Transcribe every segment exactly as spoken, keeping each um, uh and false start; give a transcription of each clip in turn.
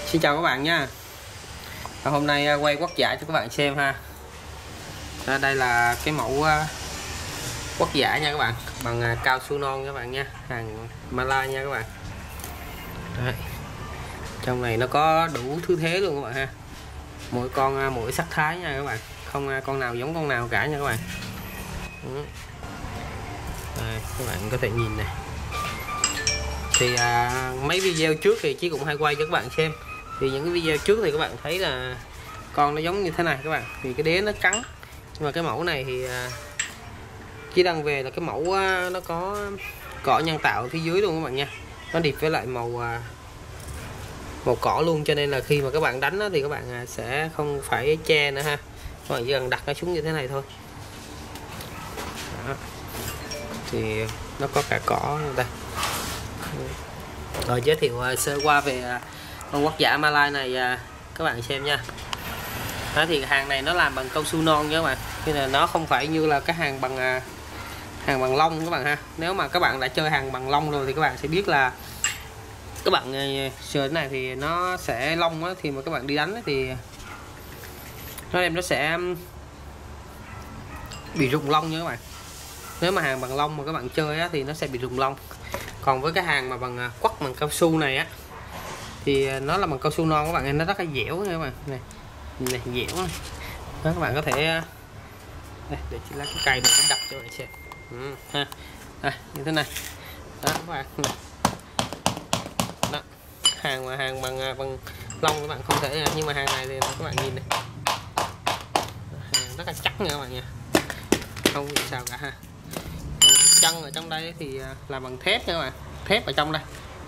Xin chào các bạn nha. Hôm nay quay quất giải cho các bạn xem ha. Đó, đây là cái mẫu quất giải nha các bạn, bằng cao su non các bạn nha, hàng Malai nha các bạn. Đấy. Trong này nó có đủ thứ thế luôn các bạn ha. Mỗi con mỗi sắc thái nha các bạn, không con nào giống con nào cả nha các bạn. Đây, các bạn có thể nhìn này. Thì à, mấy video trước thì Chí cũng hay quay cho các bạn xem. Thì những cái video trước thì các bạn thấy là con nó giống như thế này các bạn, thì cái đế nó trắng. Nhưng mà cái mẫu này thì à, Chí đăng về là cái mẫu à, nó có cỏ nhân tạo phía dưới luôn các bạn nha. Nó điệp với lại màu à, màu cỏ luôn, cho nên là khi mà các bạn đánh đó, thì các bạn à, sẽ không phải che nữa ha. Các bạn chỉ cần đặt nó xuống như thế này thôi. Đó. Thì nó có cả cỏ đây. Rồi giới thiệu sơ qua về con quất giả Malai này các bạn xem nha. Đó, thì hàng này nó làm bằng cao su non nha các bạn, nên là nó không phải như là cái hàng bằng hàng bằng lông các bạn ha. Nếu mà các bạn đã chơi hàng bằng lông rồi thì các bạn sẽ biết là các bạn sờ này thì nó sẽ lông á, thì mà các bạn đi đánh thì nó em nó sẽ bị rụng lông nha các bạn. Nếu mà hàng bằng lông mà các bạn chơi á, thì nó sẽ bị rụng lông. Còn với cái hàng mà bằng quất bằng cao su này á, thì nó là bằng cao su non các bạn, nó rất là dẻo nha các bạn. Này, này dẻo này. Đó, các bạn có thể đây, để chỉ lấy cái cây này đập cho bạn xem. Ừ, ha. Đây, như thế này. Đó các bạn. Đó. Hàng mà hàng bằng bằng lông các bạn không thể, nhưng mà hàng này thì các bạn nhìn này. Hàng rất là chắc nha các bạn nha. Không bị sao cả ha. Chân ở trong đây thì là bằng thép nha các bạn, thép ở trong đây.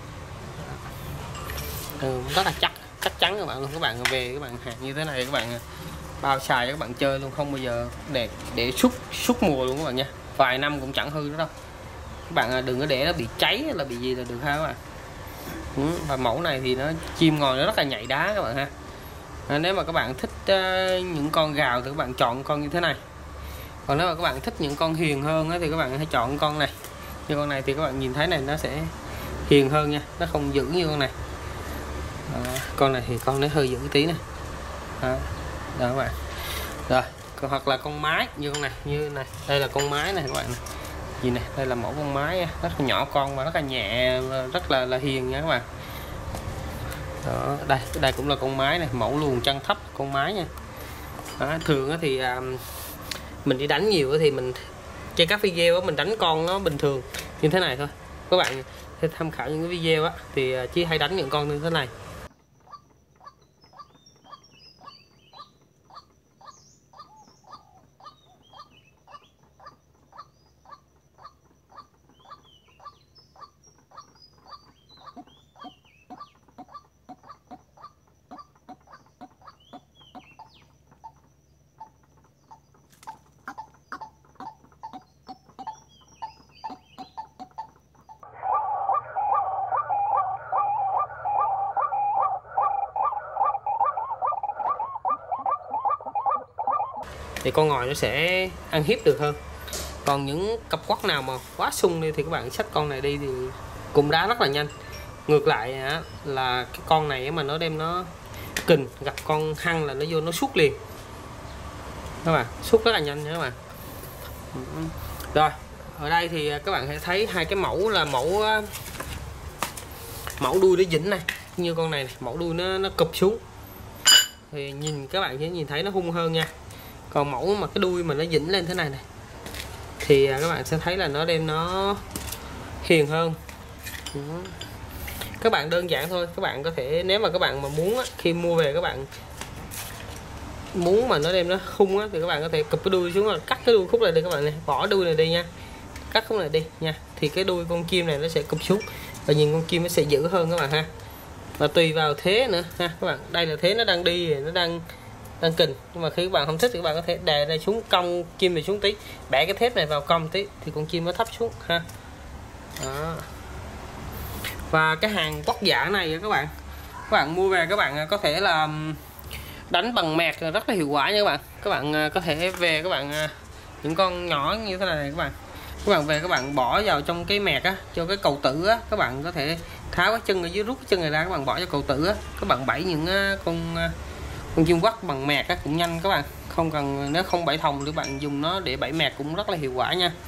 Ừ, rất là chắc, chắc chắn các bạn luôn. Các bạn về các bạn hàng như thế này các bạn bao xài cho các bạn chơi luôn, không bao giờ để để suốt suốt mùa luôn các bạn nha, vài năm cũng chẳng hư nữa đâu. Các bạn đừng có để nó bị cháy hay là bị gì là được ha các bạn. Ừ, và mẫu này thì nó chim ngòi nó rất là nhạy đá các bạn ha. À, nếu mà các bạn thích uh, những con gào thì các bạn chọn con như thế này. Còn nếu mà các bạn thích những con hiền hơn thì các bạn hãy chọn con này. Như con này thì các bạn nhìn thấy này nó sẽ hiền hơn nha, nó không dữ như con này. Đó, con này thì con nó hơi dữ tí này. Đó, đó các bạn. Rồi, hoặc là con mái như con này, như này, đây là con mái này các bạn này. Gì này, đây là mẫu con mái rất là nhỏ con và rất là nhẹ, rất là là hiền nha các bạn. Đó, đây, đây cũng là con mái này, mẫu luồn chân thấp con mái nha. Đó, thường thì mình đi đánh nhiều thì mình trên các video mình đánh con nó bình thường như thế này thôi. Các bạn tham khảo những cái video á thì Chí hay đánh những con như thế này. Thì con ngòi nó sẽ ăn hiếp được hơn. Còn những cặp quất nào mà quá sung đi thì các bạn xách con này đi thì cũng đá rất là nhanh. Ngược lại là cái con này mà nó đem nó kình gặp con hăng là nó vô nó sút liền các bạn, sút rất là nhanh nha các bạn. Rồi ở đây thì các bạn sẽ thấy hai cái mẫu là mẫu mẫu đuôi nó dính này, như con này, này mẫu đuôi nó nó cụp xuống thì nhìn các bạn sẽ nhìn thấy nó hung hơn nha. Còn mẫu mà cái đuôi mà nó dính lên thế này này thì các bạn sẽ thấy là nó đem nó hiền hơn. Các bạn đơn giản thôi, các bạn có thể nếu mà các bạn mà muốn á, khi mua về các bạn muốn mà nó đem nó hung á, thì các bạn có thể cụp cái đuôi xuống, là cắt cái đuôi khúc này đi các bạn này, bỏ đuôi này đi nha, cắt khúc này đi nha, thì cái đuôi con chim này nó sẽ cụp xuống và nhìn con chim nó sẽ dữ hơn các bạn ha. Và tùy vào thế nữa ha các bạn. Đây là thế nó đang đi, nó đang đang kình, nhưng mà khi các bạn không thích thì các bạn có thể đè đây xuống, cong chim này xuống tí, bẻ cái thép này vào cong tí thì con chim nó thấp xuống ha. Đó. Và cái hàng quất giả này các bạn các bạn mua về các bạn có thể là đánh bằng mẹt rất là hiệu quả nha các bạn. Các bạn có thể về các bạn những con nhỏ như thế này các bạn các bạn về các bạn bỏ vào trong cái mẹt á, cho cái cầu tử á, các bạn có thể tháo cái chân ở dưới, rút cái chân này ra, các bạn bỏ vào cầu tử á, các bạn bẫy những con con chim quắt bằng mẹt á cũng nhanh các bạn, không cần nếu không bẫy thòng thì các bạn dùng nó để bẫy mẹt cũng rất là hiệu quả nha.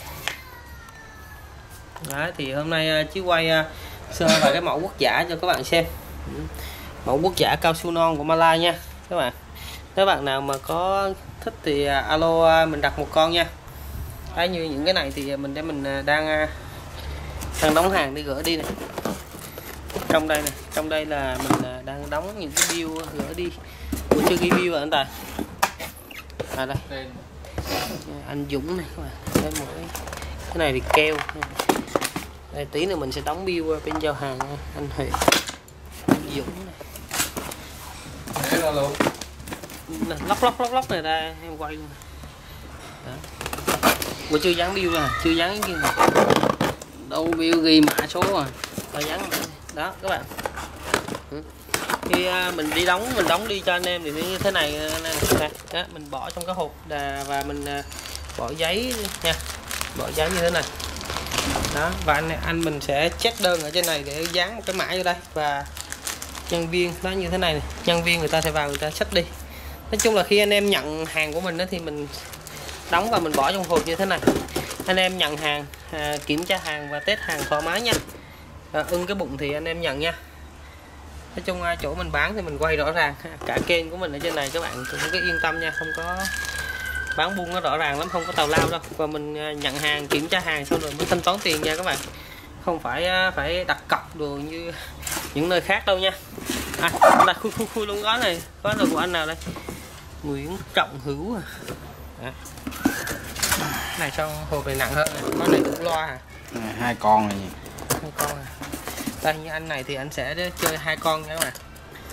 Đấy, thì hôm nay Chí quay sơ vài cái mẫu quốc giả cho các bạn xem, mẫu quốc giả cao su non của Malai nha các bạn. Nếu bạn nào mà có thích thì alo mình đặt một con nha. Đấy, như những cái này thì mình để mình đang đang đóng hàng đi gửi đi này. Trong đây này, trong đây là mình đang đóng những cái bill gửi đi. Ủa chưa ghi bill rồi anh Tài. À đây. Anh Dũng này các bạn. Đây một cái cái này thì keo. Đây tí nữa mình sẽ đóng bill bên giao hàng nha. Anh Huệ. Anh Dũng này. Để ra luôn. Lóc lóc lóc lóc này ra em quay luôn. Đó. Ủa chưa dán bill rồi, chưa dán cái kia này. Đâu bill ghi mã số rồi. Rồi dán mã. Đó các bạn. Khi mình đi đóng, mình đóng đi cho anh em thì như thế này nè. Đó, mình bỏ trong cái hộp và mình bỏ giấy nha. Bỏ giấy như thế này. Đó, và anh anh mình sẽ check đơn ở trên này để dán một cái mã vô đây, và nhân viên đó như thế này, này. Nhân viên người ta sẽ vào người ta xách đi. Nói chung là khi anh em nhận hàng của mình đó, thì mình đóng và mình bỏ trong hộp như thế này. Anh em nhận hàng, à, kiểm tra hàng và test hàng thoải mái nha. À, ưng cái bụng thì anh em nhận nha. Nói chung chỗ mình bán thì mình quay rõ ràng, cả kênh của mình ở trên này các bạn cũng cứ yên tâm nha, không có bán buôn nó rõ ràng lắm, không có tào lao đâu. Và mình nhận hàng, kiểm tra hàng xong rồi mới thanh toán tiền nha các bạn, không phải phải đặt cọc đồ như những nơi khác đâu nha. À, đặt khui khui khui luôn gói này, gói là của anh nào đây? Nguyễn Trọng Hữu à. À. Này sao hộp này nặng hơn này, gói này cũng loa à? À, hai con này. Hai con à. Đây như anh này thì anh sẽ chơi hai con nha các bạn.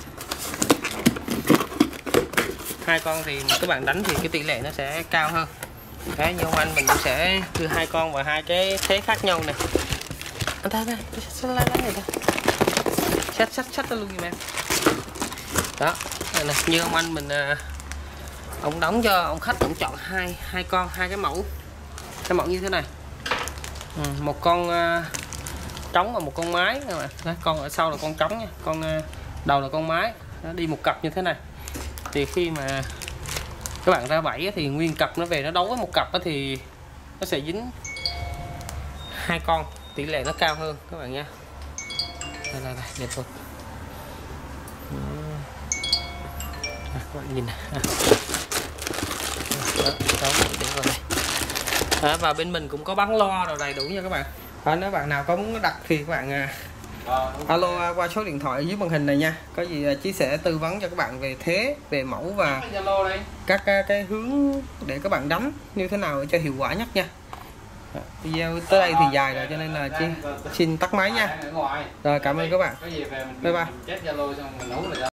Hai con thì các bạn đánh thì cái tỷ lệ nó sẽ cao hơn. Đấy, như ông anh mình cũng sẽ đưa hai con vào hai cái thế khác nhau này. Anh ta đây, sách lá này ta. Sách sách sách luôn giùm em. Đó, đây này, như ông anh mình ông đóng cho ông khách, ông chọn hai hai con, hai cái mẫu. Cái mẫu như thế này. Ừ, một con trống và một con mái các bạn. Đấy, con ở sau là con trống nha, con đầu là con mái. Đó, đi một cặp như thế này. Thì khi mà các bạn ra bẫy thì nguyên cặp nó về nó đấu với một cặp thì nó sẽ dính hai con, tỷ lệ nó cao hơn các bạn nha. Đây, đây, đây, đẹp rồi. À, các bạn nhìn này. À. Đó, đó, đúng rồi đây. À, và bên mình cũng có bán lo rồi đầy đủ nha các bạn. À, nếu bạn nào có muốn đặt thì các bạn alo qua số điện thoại ở dưới màn hình này nha. Có gì Chí sẽ tư vấn cho các bạn về thế, về mẫu và các cái hướng để các bạn đánh như thế nào cho hiệu quả nhất nha. Video tới đây thì dài rồi cho nên là Chí xin tắt máy nha. Rồi cảm ơn các bạn. Bye bye.